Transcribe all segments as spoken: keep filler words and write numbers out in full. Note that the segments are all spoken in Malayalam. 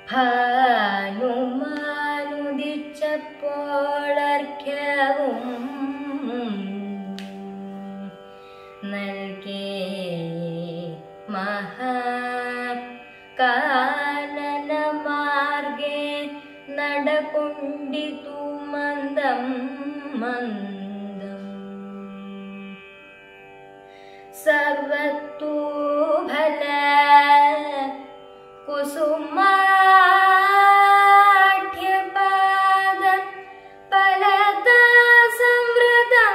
ഹനുമാനുദിച്ചപ്പോളർഘ്യവും നൽകേ മഹാകാനനമാർഗേ നടകൊണ്ടിതു മന്ദം മന്ദം സർവത്തൂ ഫല കുസുമാഢ്യപാദ ഫലദാ സംവൃതം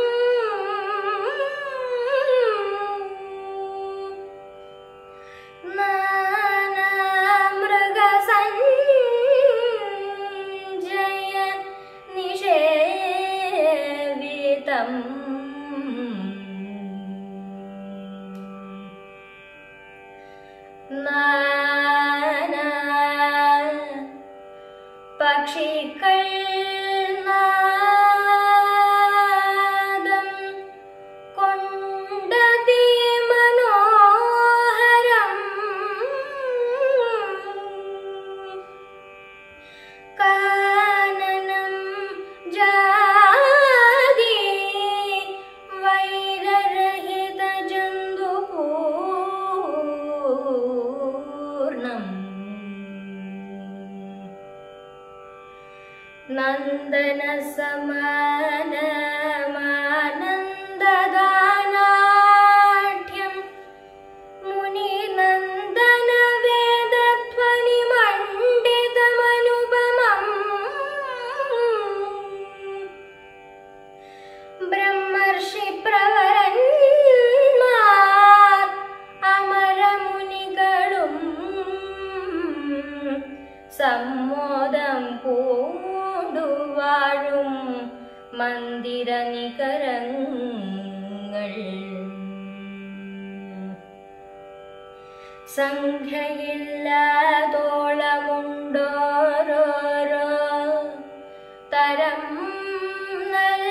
നാനാമൃഗസഞ്ജയ നിഷേവിതം നാനാ പക്ഷികൾ നാദം കൊണ്ടതി മനോഹരം കാനനം ജാതി വൈരരഹിത ജന്തുപൂർണം നന്ദന സമാനമാനന്ദദാനാഢ്യം മുനിനന്ദന വേദധ്വനി മണ്ഡിതമനുപമം ബ്രഹ്മർഷി പ്രവരന്മാർ അമരമുനികളും സമ്മോദം പൂണ്ടുവാഴും മന്ദിര നികരങ്ങൾ സംഖ്യയില്ലാതോളമുണ്ടോരോരോ തരം നല്ല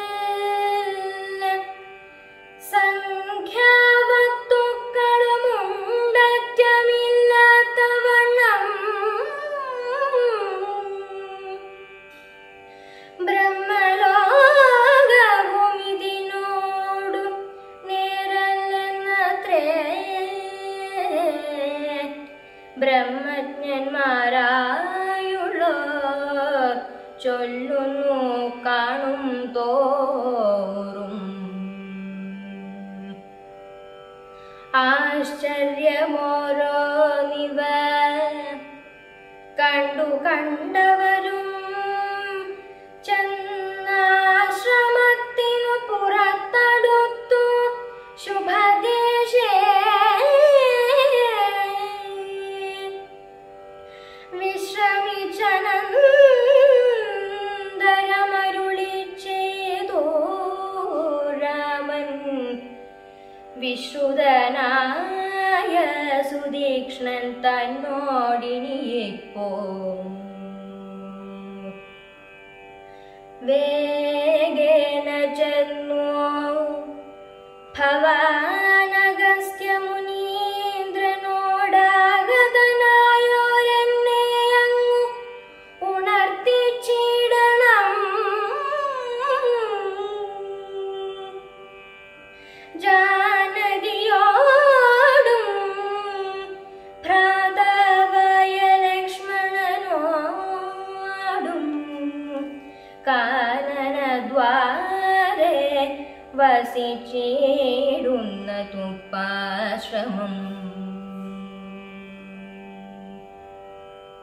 സംഖ്യാവത്തുക്കളുമുണ്ടറ്റമില്ലാത്ത വണ്ണം ബ്രഹ്മലോകഭൂമിതിനോടു നേരല്ലെന്നത്രേ ബ്രഹ്മജ്ഞന്മാരായുള്ളോർ ചൊല്ലുന്നു കാണും തോറും ആശ്ചര്യമോരോന്നിവ കണ്ടു കണ്ടവരും ചന്നാശ്രമത്തിനു പുറത്തടുത്തു ശുഭദേശേ വിശ്രമിച്ചനന്തരമരുളി ചെയ്തു രാമൻ വിശ്രുതനായ സുതീക്ഷ്ണൻ തന്നോടിനിയിപ്പോ വേഗേന ചെന്നു ഭവാനഗസ്ത്യമുനീന്ദ്രനോടാഗതനായോരെന്നെ അങ്ങു ഉണർത്തിച്ചിടണം ജാനകിയോടും ഭ്രാതാവായ ലക്ഷ്മണനോടും കാനനദ്വാരേ വസിച്ചിടുന്ന തുപ്പാശ്രമം